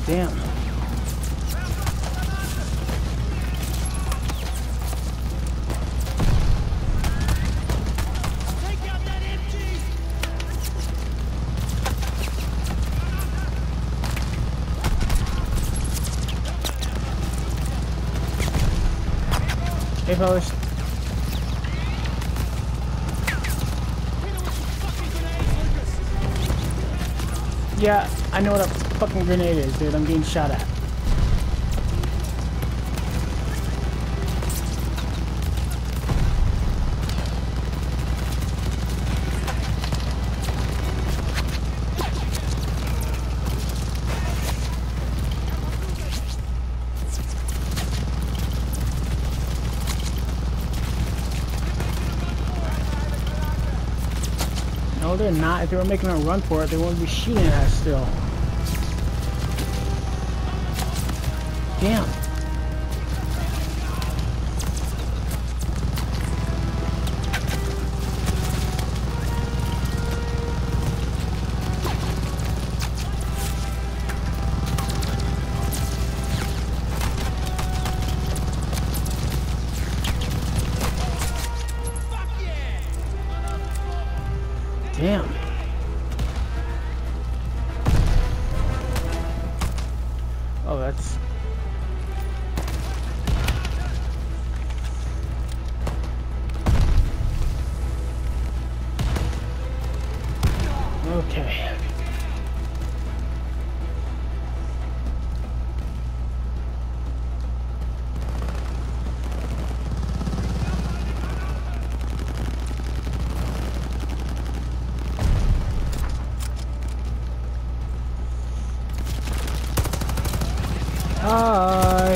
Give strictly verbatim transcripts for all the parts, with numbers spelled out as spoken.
damn. Hey, fellas. Yeah, I know what a fucking grenade is, dude. I'm getting shot at. No, they're not. If they were making a run for it, they wouldn't be shooting at us still. Damn. Damn. Oh, that's... Okay. Hi.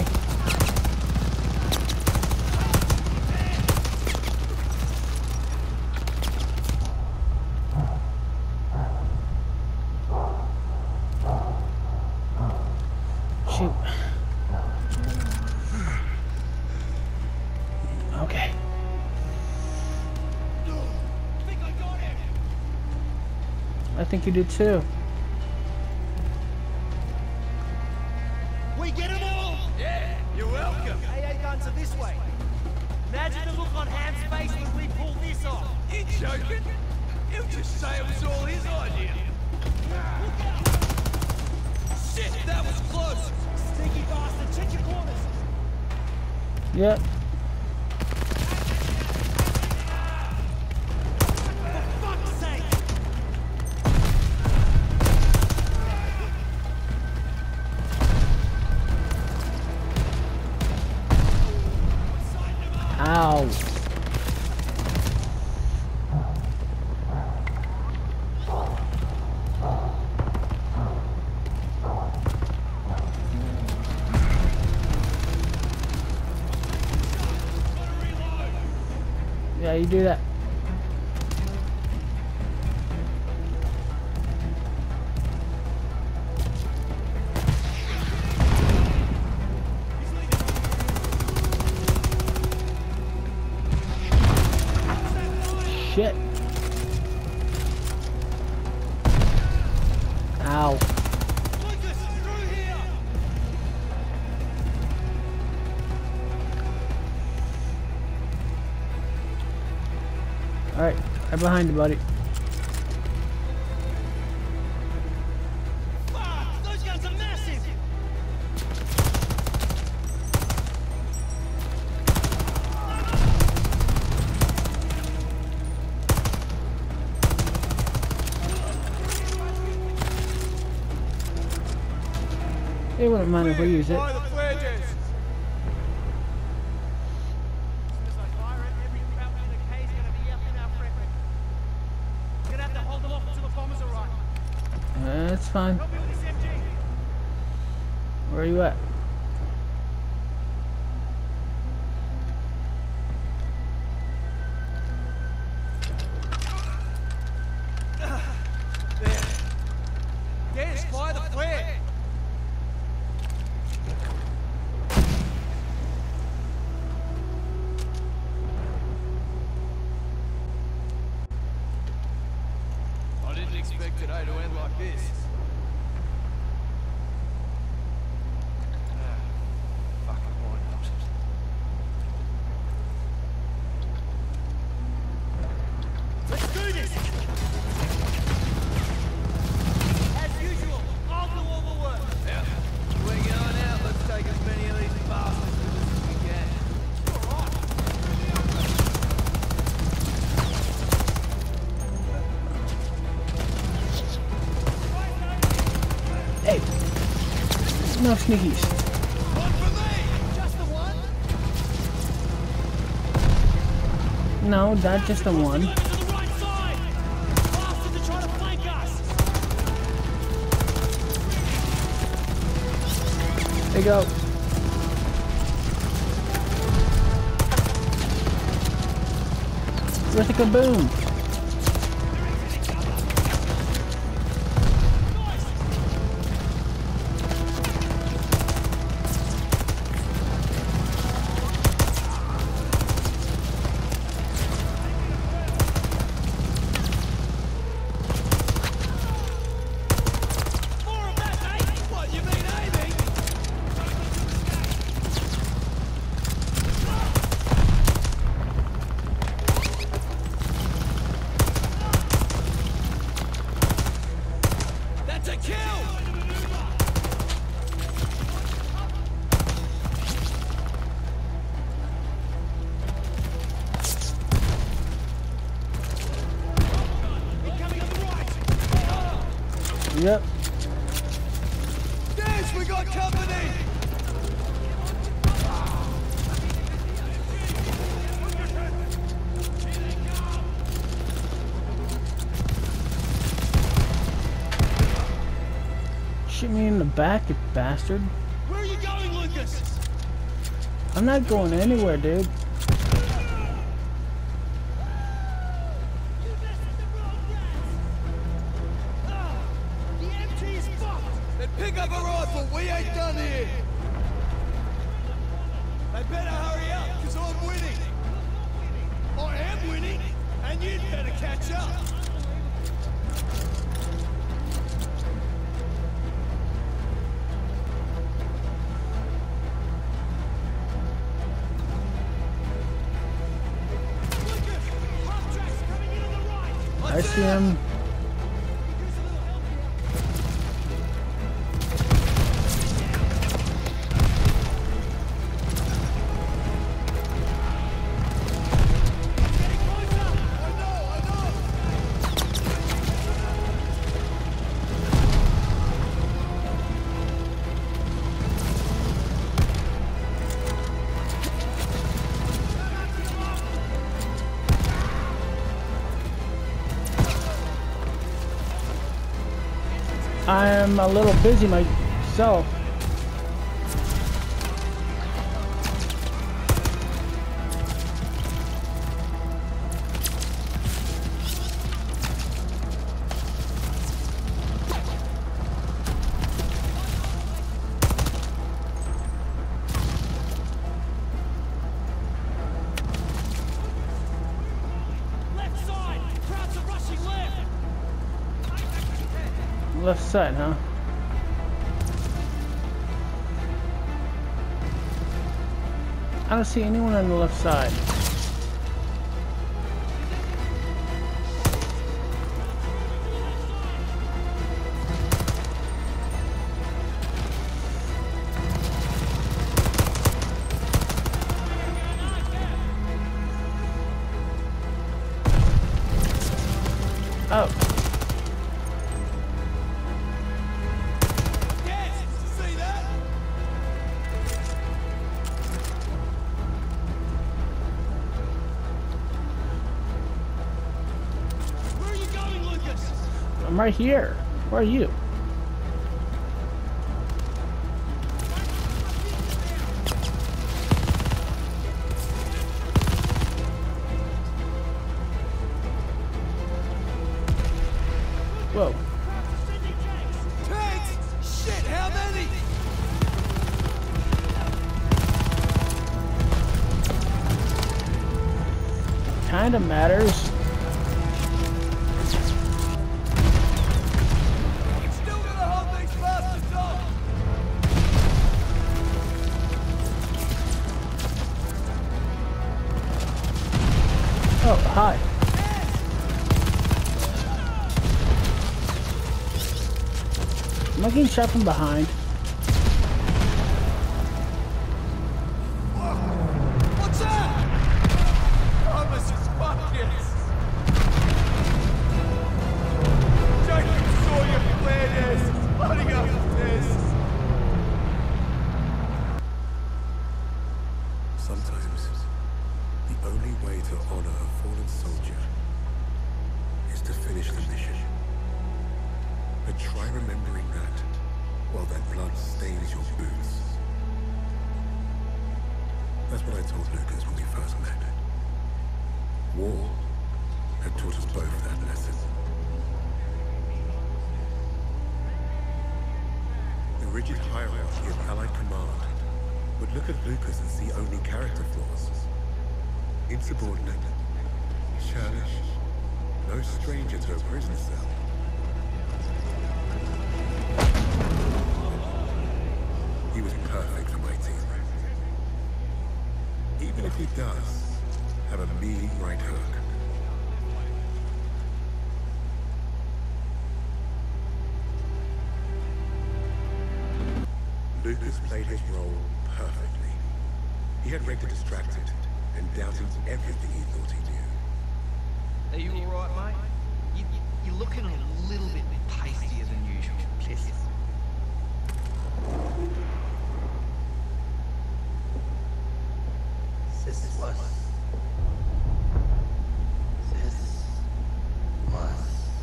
Shoot. Okay. I think you did too. We get them all! Yeah, you're welcome. A A guns are this way. Imagine the look on Ham's face when we pull this off. You joking? He'll just say it was all his idea. Shit, that was close. Sneaky bastard, check your corners. Yep. For fuck's sake! Ow. Yeah, you do that. Shit. Ow. Lucas, through here! Alright, right behind you, buddy. Fuck! Those guns are massive! They wouldn't mind if we use it. Fire the flares. As soon as I fire it, every crowd in the K is gonna be up in our front. We're gonna have to hold them off until the bombers arrive. Uh, That's fine. Help me with this M G. Where are you at? Dennis, fire the flare. I didn't expect today to end like this. sneakies. One for me! Just the one? No, not just the one. To the right side! Bastards are trying to flank us! There you go. Where's the kaboom? More of that, mate! What, you mean aiming? That's a kill! Incoming on the right! Yep. Yes, we got company! Shoot me in the back, you bastard. Where are you going, Lucas? I'm not going anywhere, dude. The M T is fucked! Then pick up a rifle, we ain't done here! They better hurry up, because I'm winning! I am winning, and you'd better catch up! Lucas! Half tracks coming in on the right! I see him. Getting closer! I know, I know! I am a little busy myself. Left side! Crowds are rushing left! Left side, huh? I don't see anyone on the left side. Oh. Yes, see that? Where are you going, Lucas? I'm right here. Where are you? Whoa. Tanks? Shit, how many? Kinda matters. Still gonna hold these bastards off! Oh, hi. Am I getting shot from behind? What's that? Thomas is buckets! Jacob saw your plan as putting up this! Sometimes, the only way to honor a fallen soldier is to finish the mission. But try remembering that while that blood stains your boots. That's what I told Lucas when we first met. War had taught us both that lesson. The rigid hierarchy of Allied command would look at Lucas and see only character flaws. Insubordinate, churlish, no stranger to a prison cell. He was perfect for my team. Even if he does have a mean right hook. Lucas played his role perfectly. He had Richter distracted and doubting everything he thought he knew. Are you alright, mate? You, you, you're looking a little bit pastier than usual. Please. This was. This was.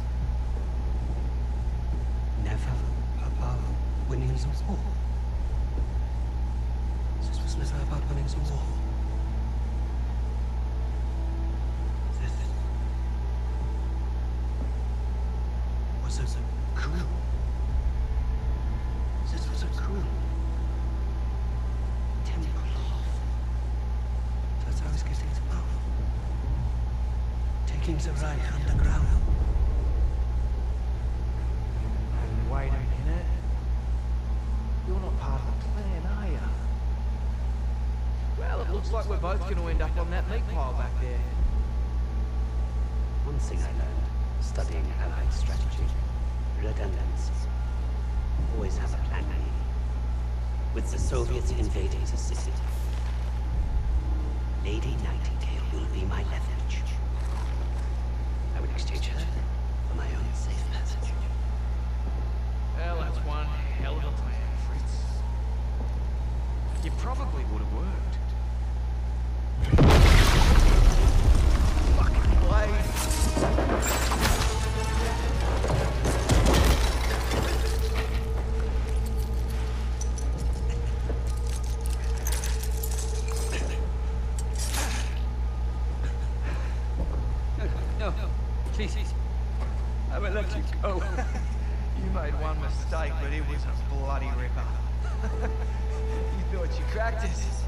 Never about winning the war. This was never about winning the war. This was a coup. This was a coup. I was getting to power. Taking the Reich underground. Wait a minute. You're not part of the plan, are you? Well, it looks like we're both going to end up on that meat pile back there. One thing I learned, studying Allied strategy, redundancy. Always have a plan B. With the Soviets invading the city, Lady Nightingale will be my refuge. I would exchange her for my own safe passage. Well, that's one hell of a plan, Fritz. It probably would have worked. Fucking blade! Please, I will let you go. You made one mistake, but it was a bloody ripper. You thought you cracked it.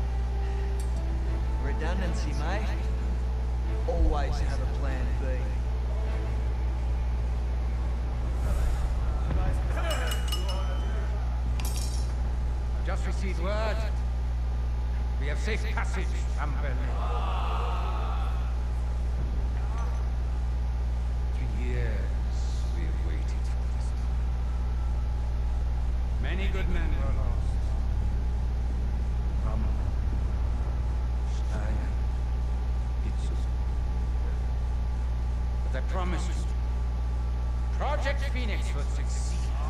Redundancy, mate. Always have a plan B. Just received word. We have safe passage from Berlin. Three years we have waited for this moment. Many good men were lost. Rommel, Stein, Hitler. But I promise you, Project Phoenix will succeed.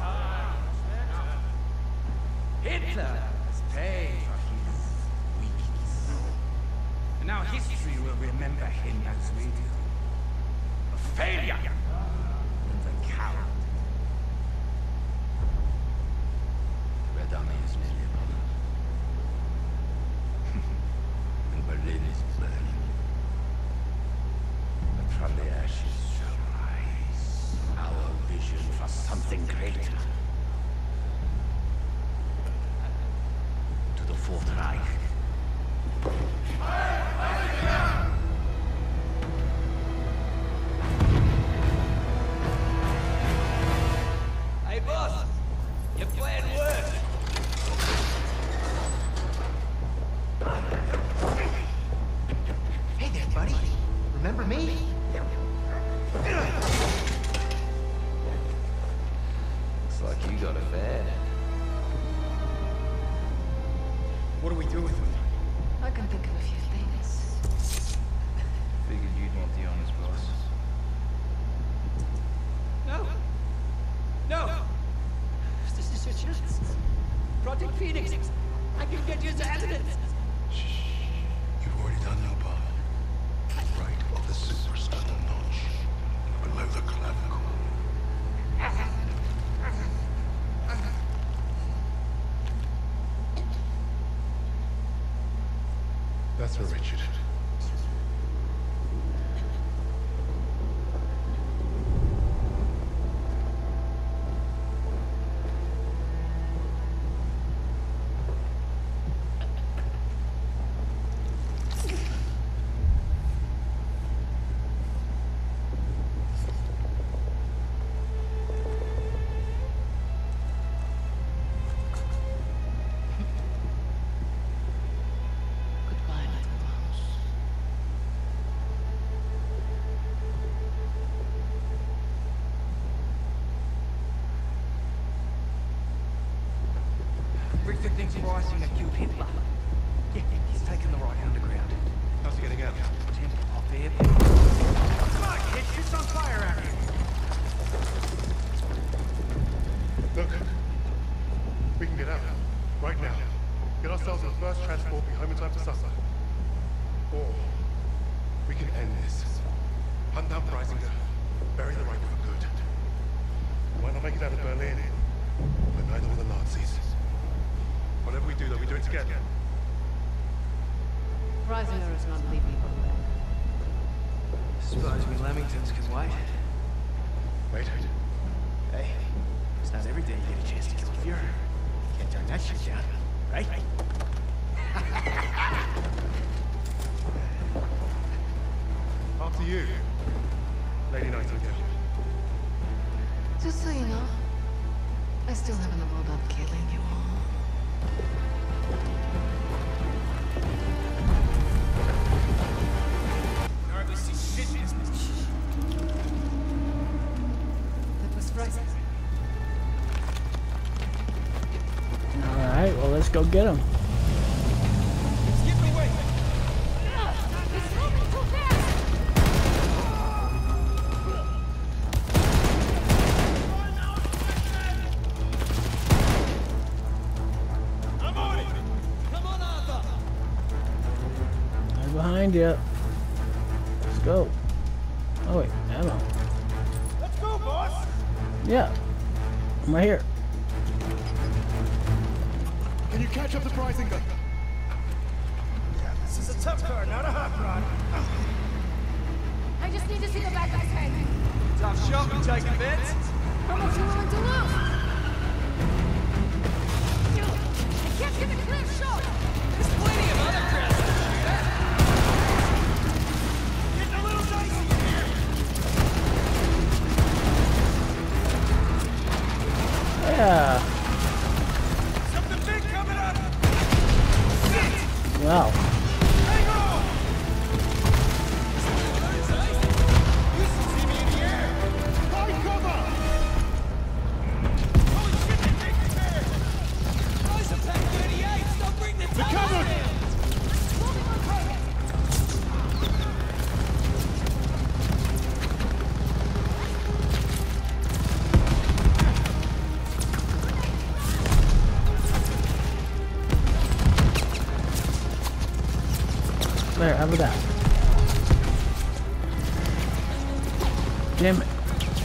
Hitler has paid for his weakness. And now history will remember him as we do. A failure and a coward. Red Army is nearly gone. And Berlin is burning. But from the ashes shall rise our vision for something greater. To the Fourth Reich. Hey, boss! Your plan worked! Hey there, buddy. Remember me? Looks like you got a bad. What do we do with him? I can think of a few things. Figured you'd want the honors, boss. No! No! This is your chance. Project Phoenix! I can get you the evidence! That's for Richard. Richter thinks Reisinger killed Hitler. Yeah, he's taken the right underground. How's he getting out? Temple off there. Come on, kid, shoot some fire out here. Look, we can get out. Right now. Get ourselves in the first transport, be home in time for supper. Or we can end this. Hunt down Reisinger, bury the Reich for good. We might not make it out of Berlin, but neither will the Nazis. Whatever we do, though, we do it together. Reisinger is not leaving alone. Suppose me Lamingtons can wait. Wait. Hey, it's not every day you get a chance to kill a Fuhrer. Can't turn that shit down, right? After you, Lady Nightingale. Just so you know, I still haven't rolled up killing you all. That was right. Alright, well, let's go get him. Skip away! He's moving too fast! I'm on it! Come on, Arthur! I'm behind you. Let's go. Oh, wait, ammo. Let's go, boss! Yeah. I'm right here. Can you catch up to Reisinger? This is a tough car, not a hot rod. I just need to see the back guy's head. Tough shot, we taking bets? How much you willing to lose? I can't get a clear shot! There's plenty of other crowds to shoot at. Getting a little dicey in here. Yeah. Something big coming up. Sit! Wow. Hang on! You should see me in the air. Find cover! Holy shit, they're taking care. Guys, I'm pack thirty-eights. Don't bring the They're covered! Moving on target! There, how about that? Damn it.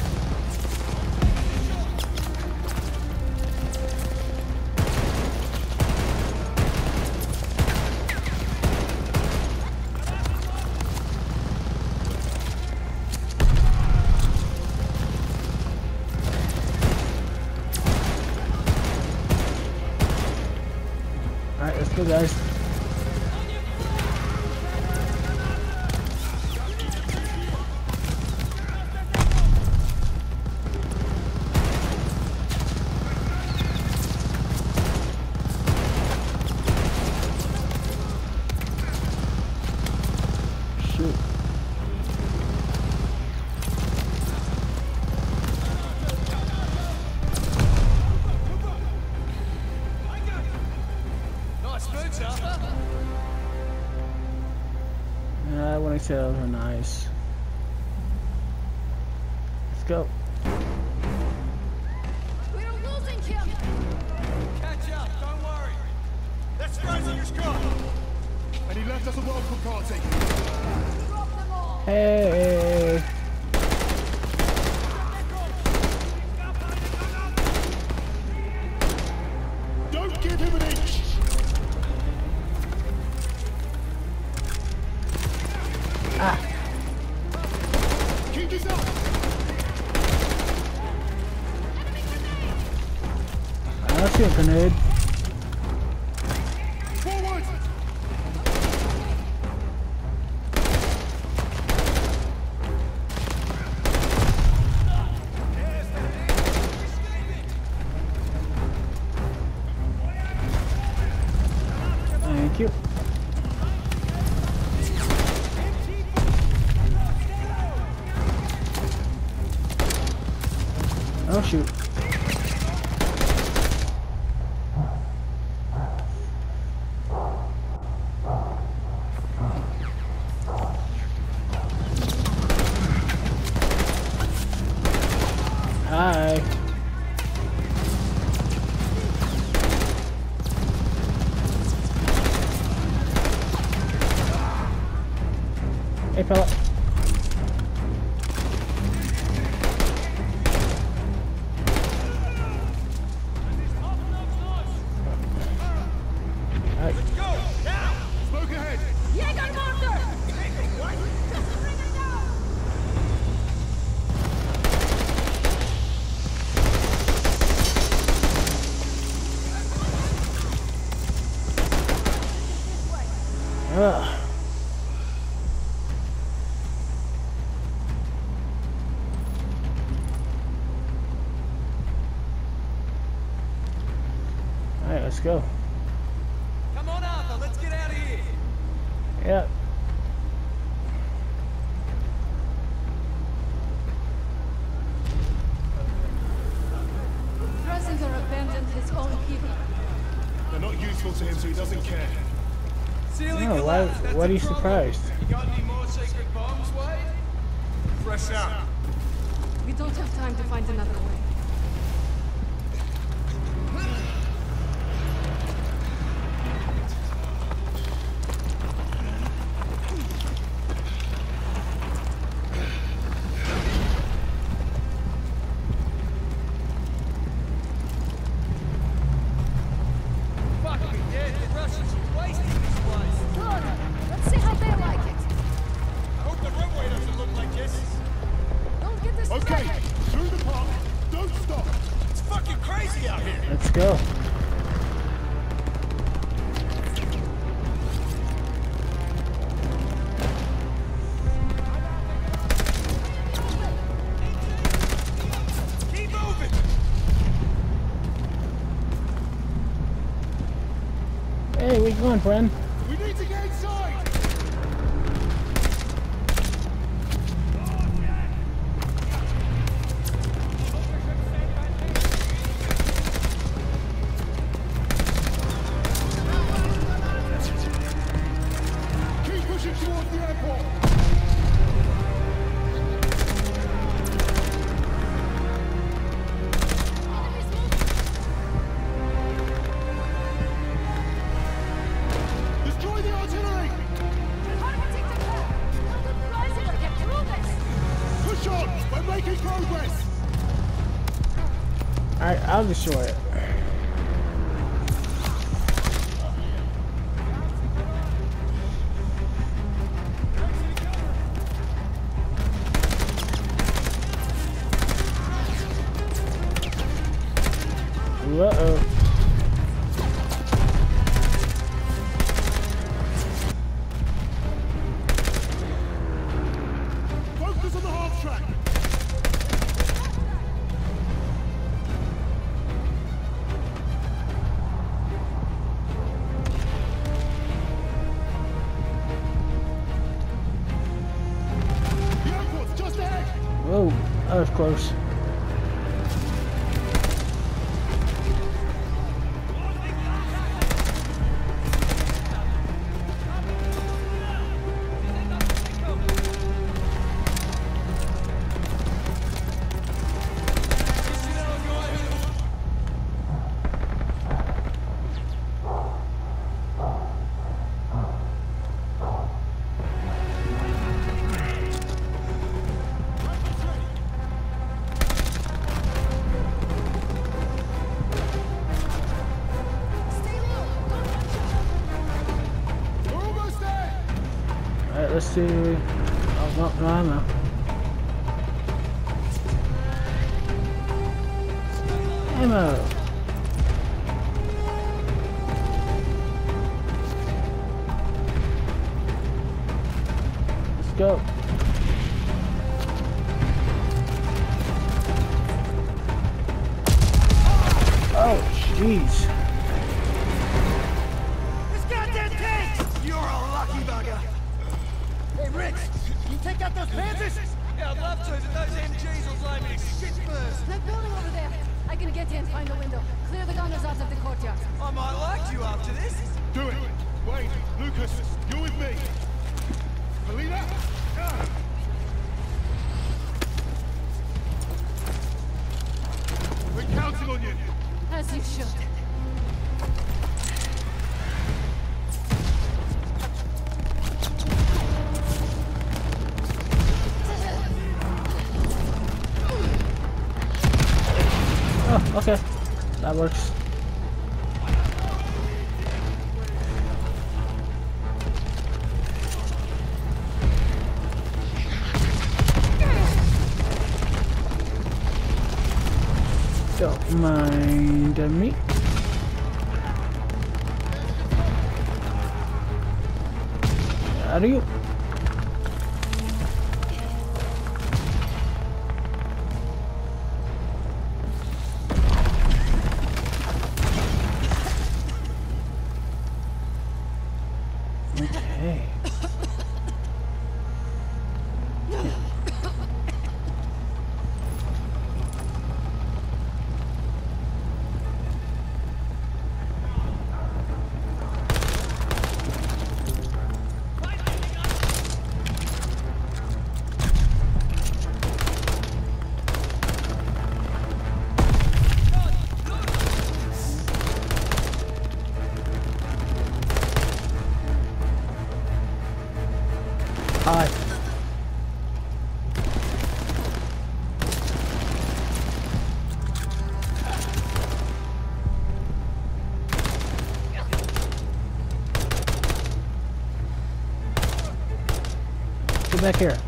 Alright, let's go, guys. Shoot. Nice boots, Arthur. I want to say those are nice. Let's go. We're losing him! Catch up, don't worry. That's Reisinger's car. And he left us a welcome party. Drop them all! Hey. Don't give him an inch! Ah. Keep this up! I see a grenade. Forward! Thank you. Oh shoot. Hi. Hey fella. Alright. Let's go! Now! Smoke ahead! Jägermorder! What? Ugh. Alright, let's go. Come on, Arthur, let's get out of here. Yeah. Dressinger abandoned his own people. They're not useful to him, so he doesn't care. Ceiling No, why, collapsed, that's why a are you problem. surprised? You got any more secret bombs, Wade? Fresh out. We don't have time to find another way. Fuck me dead, the Russians are wasting this place. Good. Let's see how they like it. I hope the runway doesn't look like this. Don't get this Okay, through the park. Don't stop. It's fucking crazy out here. Let's go. Keep moving. Hey, where you going, friend? We need to get inside. Keep pushing towards the airport. Destroy the artillery. Push on. We're making progress. Alright, I'll destroy it. Uh-oh. Focus on the half track. The airport's just ahead. Whoa, that was close. Alright, let's see. Oh, well, no ammo. Ammo. Let's go. Oh, jeez. This goddamn tank! You're a lucky bugger. Hey, Rick, can you take out those Panthers? Yeah, I'd love to, but those M Gs will blow me to shit first. That building over there. I can get in and find a window. Clear the gunners out of the courtyard. I might like you after this. Do it! Wait, Lucas, you're with me! Melina? Ah. We're counting on you! As you should. Oh, okay. That works. Don't mind me. Are you? Okay. Hi. Get back here.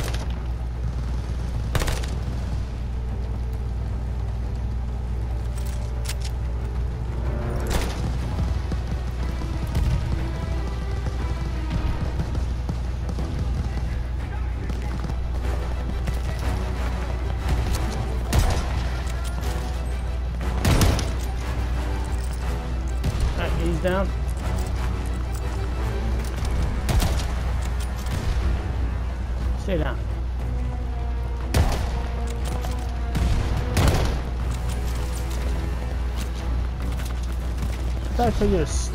He's down. Stay down. Back for your sleep.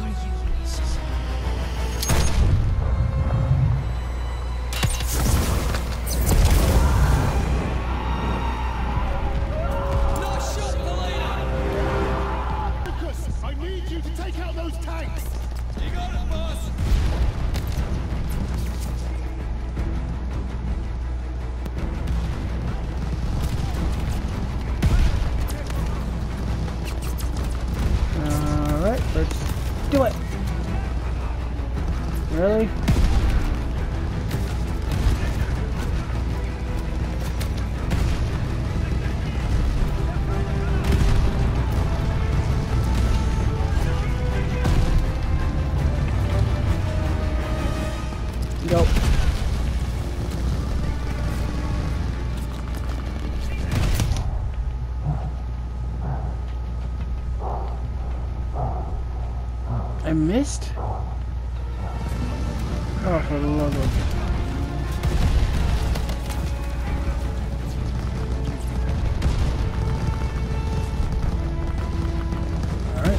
Let's do it. Really? Go. I missed? Oh, for the love of... Alright.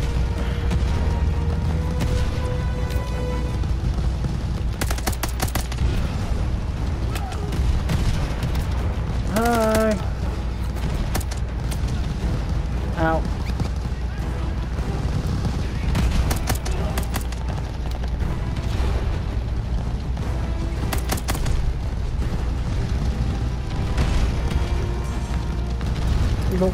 Hi. Ow. Go.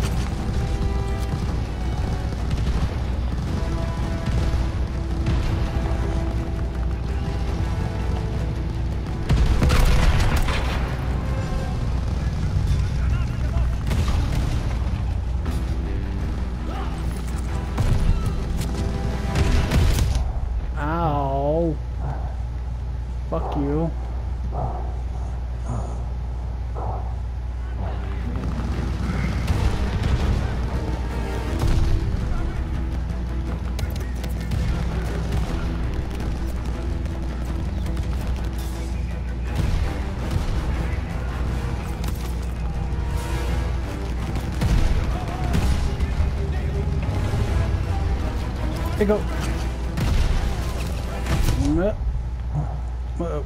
Fuck you. There you go. Uh, uh,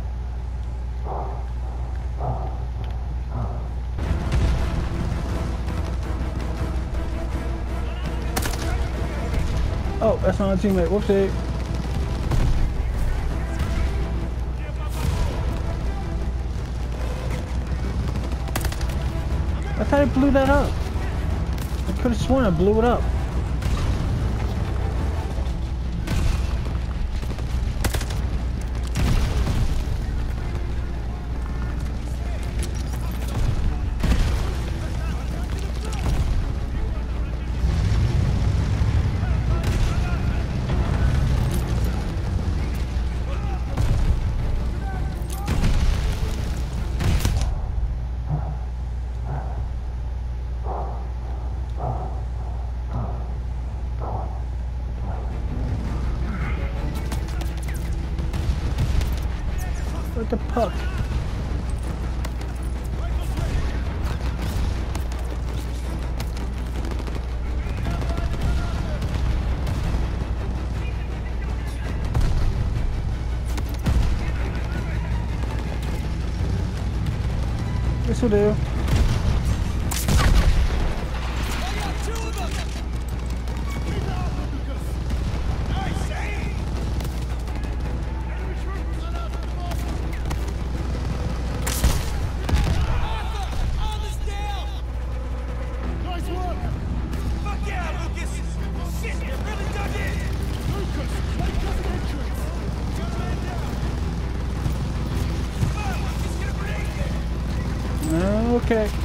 oh, that's not a teammate. Whoopsie. I thought I blew that up. I could have sworn I blew it up. What the puck? This will do. Okay.